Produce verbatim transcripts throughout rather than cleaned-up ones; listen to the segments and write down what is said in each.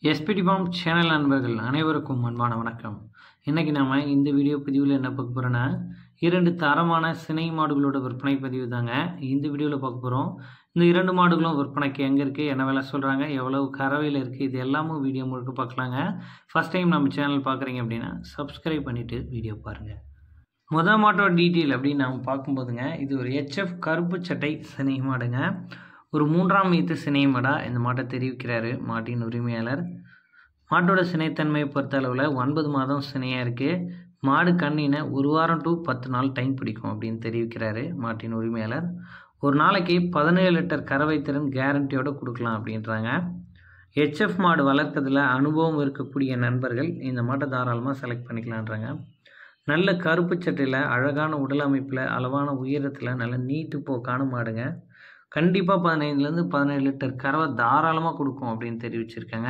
SPD form channel நண்பர்கள் அனைவருக்கும் அன்பான வணக்கம். இன்றைக்கி நாம் இந்த வீடியோ பதிவில் என்ன பார்க்க போகிறோன்னா, இரண்டு தரமான சினை மாடுகளோட விற்பனை பதிவு தாங்க இந்த வீடியோவில் பார்க்க போகிறோம். இந்த இரண்டு மாடுகளும் விற்பனைக்கு எங்கே இருக்குது, என்ன விலை சொல்கிறாங்க, எவ்வளவு கறவையில் இருக்குது, இது எல்லாமும் வீடியோ முழுக்க பார்க்கலாங்க. ஃபஸ்ட் டைம் நம்ம சேனல் பார்க்குறீங்க அப்படின்னா சப்ஸ்கிரைப் பண்ணிவிட்டு வீடியோ பாருங்கள். முதல் மாட்டோட டீட்டெயில் அப்படின்னு நம்ம பார்க்கும்போதுங்க, இது ஒரு ஹெச்எஃப் கருப்பு சட்டை சினை மாடுங்க. ஒரு மூன்றாம் ஈத்து சினை மாடாக இந்த மாட்டை தெரிவிக்கிறாரு மாட்டின் உரிமையாளர். மாட்டோட சினைத்தன்மையை பொறுத்தளவில் ஒன்பது மாதம் சினையாக இருக்குது. மாடு கண்ணின ஒரு வாரம் டு பத்து நாள் டைம் பிடிக்கும் அப்படின்னு தெரிவிக்கிறாரு மாட்டின் உரிமையாளர். ஒரு நாளைக்கு பதினேழு லிட்டர் கறவை திறன் கேரண்டியோடு கொடுக்கலாம் அப்படின்றாங்க. ஹெச்எஃப் மாடு வளர்க்கறதுல அனுபவம் இருக்கக்கூடிய நண்பர்கள் இந்த மாட்டை தாராளமாக செலக்ட் பண்ணிக்கலான்றாங்க. நல்ல கருப்பு சட்டையில் அழகான உடல் அமைப்பில் அளவான உயரத்தில் நல்ல நீட்டு போக்கான மாடுங்க. கண்டிப்பாக பதினைந்துலேருந்து பதினேழு லிட்டர் கறவை தாராளமாக கொடுக்கும் அப்படின்னு தெரிவிச்சிருக்காங்க.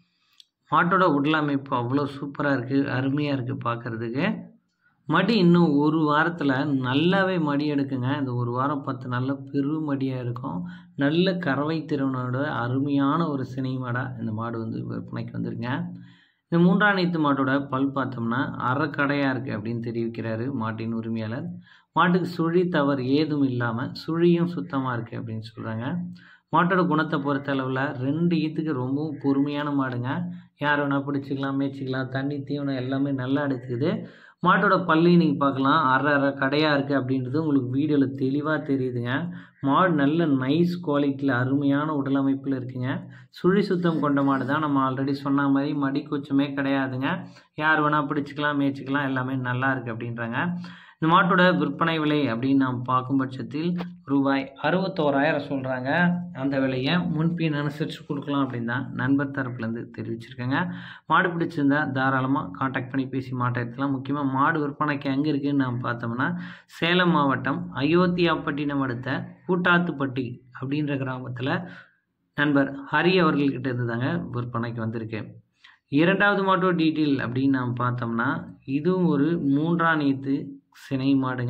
மாட்டோட உடல் அமைப்பு அவ்வளோ சூப்பராக இருக்குது, அருமையாக இருக்குது பார்க்குறதுக்கு. மடி இன்னும் ஒரு வாரத்தில் நல்லாவே மடி எடுக்குங்க. இந்த ஒரு வாரம் பத்து நாளில் பெரு மடியாக இருக்கும். நல்ல கறவை திறனோட அருமையான ஒரு சினை மாடாக இந்த மாடு வந்து விற்பனைக்கு வந்துருங்க. இந்த மூன்றாம் நீத்து மாட்டோட பல் பார்த்தோம்னா அரைக்கடையாக இருக்குது அப்படின்னு தெரிவிக்கிறாரு மாட்டின் உரிமையாளர். மாட்டுக்கு சுழி தவறு ஏதும் இல்லாமல் சுழியும் சுத்தமாக இருக்குது அப்படின்னு சொல்கிறாங்க. மாட்டோட குணத்தை பொறுத்த அளவில் ரெண்டு ஈத்துக்கு ரொம்பவும் பொறுமையான மாடுங்க. யார் வேணால் பிடிச்சிக்கலாம், மேய்ச்சிக்கலாம், தண்ணி தீவனம் எல்லாமே நல்லா எடுத்துக்குது. மாட்டோட பல்லி நீங்கள் பார்க்கலாம், அரை அரை கடையாக இருக்குது அப்படின்றது உங்களுக்கு வீடியோவில் தெளிவாக தெரியுதுங்க. மாடு நல்ல நைஸ் குவாலிட்டியில் அருமையான உடல் அமைப்பில் இருக்குங்க. சுழி சுத்தம் கொண்ட மாடு தான். நம்ம ஆல்ரெடி சொன்ன மாதிரி மடி கூச்சமே கிடையாதுங்க. யார் வேணால் பிடிச்சிக்கலாம், மேய்ச்சிக்கலாம், எல்லாமே நல்லா இருக்குது அப்படின்றாங்க. இந்த மாட்டோட விற்பனை விலை அப்படின்னு நாம் பார்க்கும் பட்சத்தில் ரூபாய் அறுபத்தோராயிரம் சொல்கிறாங்க. அந்த விலையை முன்பின் அனுசரித்து கொடுக்கலாம் அப்படின்னு தான் நண்பர் தரப்புலேருந்து தெரிவிச்சிருக்காங்க. மாடு பிடிச்சிருந்தா தாராளமாக காண்டாக்ட் பண்ணி பேசி மாட்டை எடுத்துக்கலாம். முக்கியமாக மாடு விற்பனைக்கு எங்கே இருக்குதுன்னு நாம் பார்த்தோம்னா, சேலம் மாவட்டம் அயோத்தியாப்பட்டினம் அடுத்த கூட்டாத்துப்பட்டி அப்படின்ற கிராமத்தில் நண்பர் ஹரி அவர்கள்கிட்ட இருந்து தாங்க விற்பனைக்கு வந்திருக்கு. இரண்டாவது மாட்டோட டீட்டெயில் அப்படின்னு நாம் பார்த்தோம்னா, இதுவும் ஒரு மூன்றாம் நீத்து சினை மாடுங்க.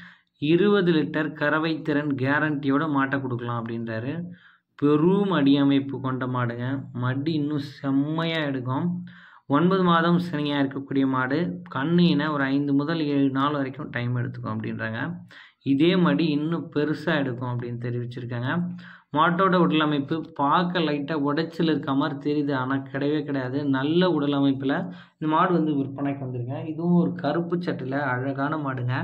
இருபது லிட்டர் கறவை திறன் கேரண்டியோட மாட்டை கொடுக்கலாம் அப்படின்றாரு. பெரும் அடி அமைப்பு கொண்ட மாடுங்க. மடி இன்னும் செம்மையாக எடுக்கும். ஒன்பது மாதம் சினையாக இருக்கக்கூடிய மாடு. கண்ணின ஒரு ஐந்து முதல் ஏழு நாள் வரைக்கும் டைம் எடுத்துக்கும் அப்படின்றாங்க. இதே மடி இன்னும் பெருசாக எடுக்கும் அப்படின்னு தெரிவிச்சிருக்காங்க. மாட்டோட உடல் அமைப்பு பார்க்க லைட்டாக உடைச்சல் இருக்க மாதிரி தெரியுது, ஆனால் கிடையவே கிடையாது. நல்ல உடல் அமைப்பில் இந்த மாடு வந்து விற்பனைக்கு வந்துருங்க. இதுவும் ஒரு கருப்பு சட்டையில் அழகான மாடுங்க.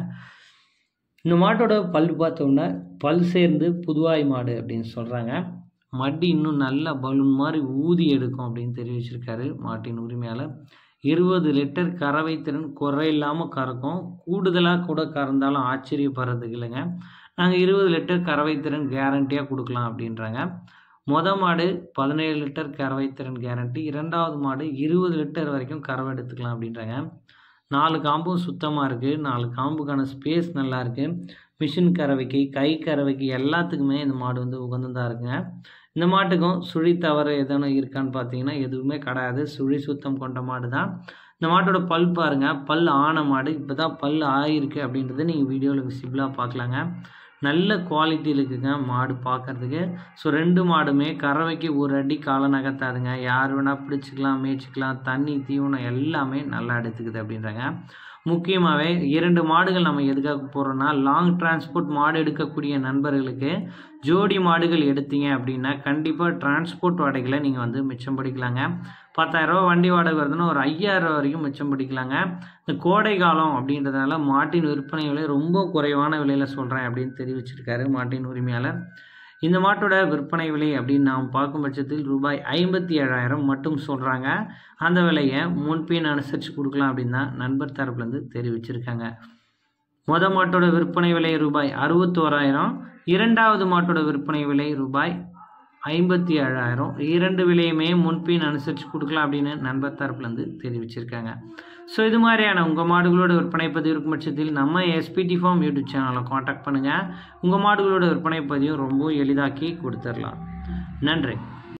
இந்த மாட்டோட பல் பார்த்தோம்னா பல் சேர்ந்து புதுவாய் மாடு அப்படின்னு சொல்கிறாங்க. மடி இன்னும் நல்ல பலூன் மாதிரி ஊதி எடுக்கும் அப்படின்னு தெரிவிச்சிருக்காரு மாட்டின் உரிமையாளர். இருபது லிட்டர் கறவை திறன் குறையில்லாமல் கறக்கும். கூடுதலாக கூட கறந்தாலும் ஆச்சரியப்படுறதுக்கு இல்லைங்க. நாங்கள் இருபது லிட்டர் கறவை திறன் கேரண்டியாக கொடுக்கலாம் அப்படின்றாங்க. மொதல் மாடு பதினேழு லிட்டர் கறவை திறன் கேரண்டி, இரண்டாவது மாடு இருபது லிட்டர் வரைக்கும் கறவை எடுத்துக்கலாம் அப்படின்றாங்க. நாலு காம்பும் சுத்தமாக இருக்குது. நாலு காம்புக்கான ஸ்பேஸ் நல்லா இருக்குது. மிஷின் கறவைக்கு, கை கறவைக்கு எல்லாத்துக்குமே இந்த மாடு வந்து உகந்ததாக இருக்குங்க. இந்த மாட்டுக்கும் சுழி தவறு எதனா இருக்கான்னு பார்த்தீங்கன்னா எதுவுமே கிடையாது. சுழி சுத்தம் கொண்ட மாடு தான். இந்த மாட்டோட பல் பாருங்கள், பல் ஆன மாடு. இப்போ தான் பல் ஆகிருக்கு அப்படின்றத நீங்கள் வீடியோவில் விசிபிளாக பார்க்கலாங்க. நல்ல குவாலிட்டியில் இருக்குங்க மாடு பார்க்குறதுக்கு. ஸோ ரெண்டு மாடுமே கறவைக்கு ஒரு அடி காலை நகர்த்தாதுங்க. யார் வேணால் பிடிச்சிக்கலாம், மேய்ச்சிக்கலாம், தண்ணி தீவனம் எல்லாமே நல்லா எடுத்துக்குது அப்படின்றாங்க. முக்கியமாகவே இரண்டு மாடுகள் நம்ம எதுக்காக போகிறோன்னா, லாங் டிரான்ஸ்போர்ட் மாடு எடுக்கக்கூடிய நண்பர்களுக்கு ஜோடி மாடுகள் எடுத்தீங்க அப்படின்னா கண்டிப்பாக டிரான்ஸ்போர்ட் வாடகைகளை நீங்கள் வந்து மிச்சம் பிடிக்கலாங்க. பத்தாயிரரூபா வண்டி வாடகை வருதுன்னா ஒரு ஐயாயிரம் வரைக்கும் மிச்சம் பிடிக்கலாங்க. இந்த கோடை காலம் அப்படின்றதுனால மாட்டின் விற்பனை விலை ரொம்ப குறைவான விலையில் சொல்கிறேன் அப்படின்னு தெரிவிச்சிருக்காரு மாட்டின் உரிமையாளர். இந்த மாட்டோட விற்பனை விலை அப்படின்னு நாம் பார்க்கும் பட்சத்தில் ரூபாய் ஐம்பத்தி ஏழாயிரம் மட்டும் சொல்கிறாங்க. அந்த விலையை முன்பின் அனுசரித்து கொடுக்கலாம் அப்படின்னு தான் நண்பர் தரப்புலேருந்து தெரிவிச்சிருக்காங்க. மொதல் மாட்டோட விற்பனை விலை ரூபாய் அறுபத்தோராயிரம், இரண்டாவது மாட்டோட விற்பனை விலை ரூபாய் ஐம்பத்தி ஏழாயிரம். இரண்டு விலையுமே முன்பின் அனுசரித்து கொடுக்கலாம் அப்படின்னு நண்பர் தரப்புலேருந்து தெரிவிச்சிருக்காங்க. ஸோ இது மாதிரியான உங்கள் மாடுகளோட விற்பனை பதிவு இருக்கும் பட்சத்தில் நம்ம எஸ்பிடி ஃபார்ம் யூடியூப் சேனலை காண்டாக்ட் பண்ணுங்கள். உங்கள் மாடுகளோட விற்பனை பதிவும் ரொம்ப எளிதாக்கி கொடுத்துடலாம். நன்றி.